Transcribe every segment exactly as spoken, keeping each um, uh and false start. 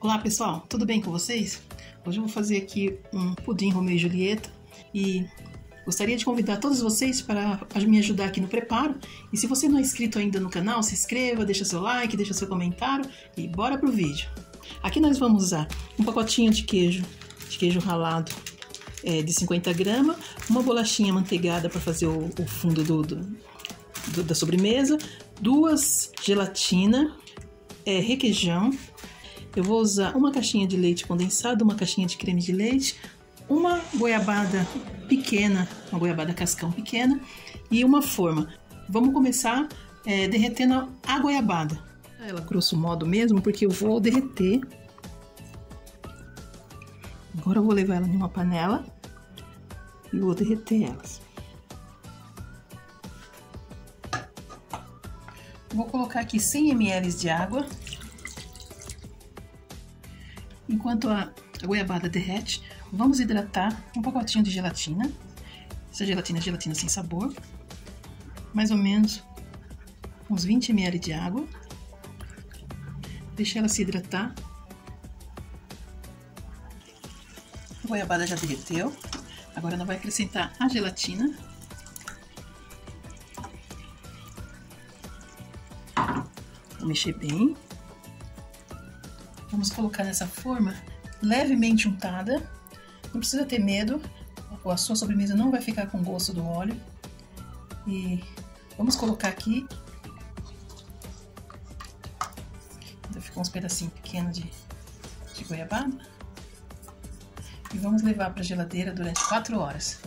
Olá pessoal, tudo bem com vocês? Hoje eu vou fazer aqui um pudim Romeu e Julieta e gostaria de convidar todos vocês para me ajudar aqui no preparo. E se você não é inscrito ainda no canal, se inscreva, deixa seu like, deixa seu comentário e bora pro vídeo. Aqui nós vamos usar um pacotinho de queijo, de queijo ralado é, de cinquenta gramas, uma bolachinha manteigada para fazer o, o fundo do, do, do, da sobremesa, duas gelatina, é, requeijão. Eu vou usar uma caixinha de leite condensado, uma caixinha de creme de leite, uma goiabada pequena, uma goiabada cascão pequena e uma forma. Vamos começar é, derretendo a goiabada. Ela grosso modo mesmo, porque eu vou derreter. Agora eu vou levar ela em uma panela e vou derreter elas. Vou colocar aqui cem mililitros de água. Enquanto a goiabada derrete, vamos hidratar um pacotinho de gelatina. Essa gelatina é gelatina sem sabor. Mais ou menos uns vinte mililitros de água. Deixa ela se hidratar. A goiabada já derreteu. Agora nós vamos acrescentar a gelatina. Vou mexer bem. Vamos colocar nessa forma levemente untada. Não precisa ter medo, a sua sobremesa não vai ficar com gosto do óleo. E vamos colocar aqui. Ainda ficou uns pedacinhos pequenos de, de goiabada. E vamos levar para a geladeira durante quatro horas.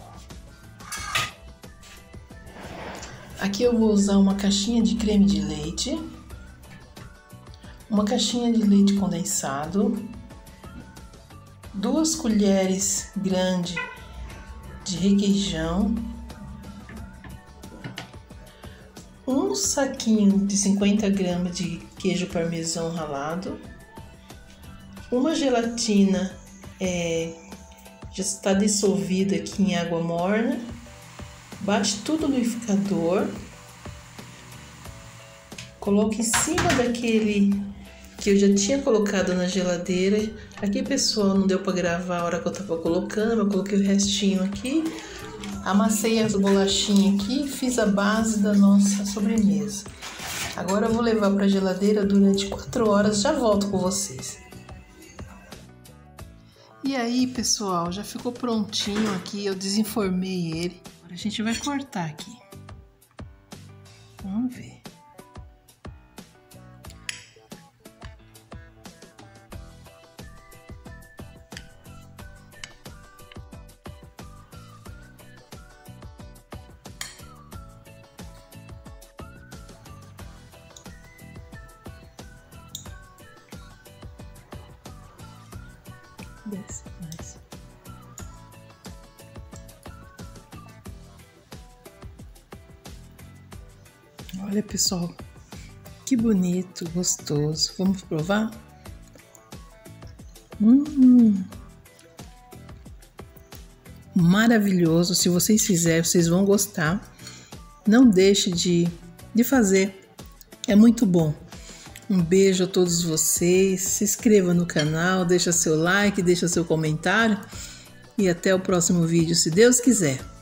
Aqui eu vou usar uma caixinha de creme de leite, uma caixinha de leite condensado, duas colheres grandes de requeijão, um saquinho de cinquenta gramas de queijo parmesão ralado, uma gelatina é, já está dissolvida aqui em água morna, bate tudo no liquidificador, coloque em cima daquele que eu já tinha colocado na geladeira. Aqui, pessoal, não deu para gravar a hora que eu tava colocando, mas eu coloquei o restinho aqui. Amassei as bolachinhas aqui e fiz a base da nossa sobremesa. Agora eu vou levar para a geladeira durante quatro horas, já volto com vocês. E aí, pessoal, já ficou prontinho aqui, eu desenformei ele. Agora a gente vai cortar aqui. Vamos ver. Desce mais. Olha, pessoal, que bonito, gostoso. Vamos provar? Hum, maravilhoso. Se vocês fizerem, vocês vão gostar. Não deixe de, de fazer. É muito bom. Um beijo a todos vocês, se inscreva no canal, deixa seu like, deixa seu comentário e até o próximo vídeo, se Deus quiser.